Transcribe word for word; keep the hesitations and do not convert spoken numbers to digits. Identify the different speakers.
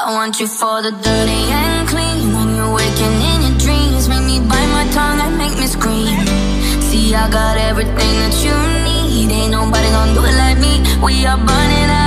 Speaker 1: I want you for the dirty and clean. When you're waking in your dreams, make me bite my tongue and make me scream. See, I got everything that you need. Ain't nobody gonna do it like me. We are burning out.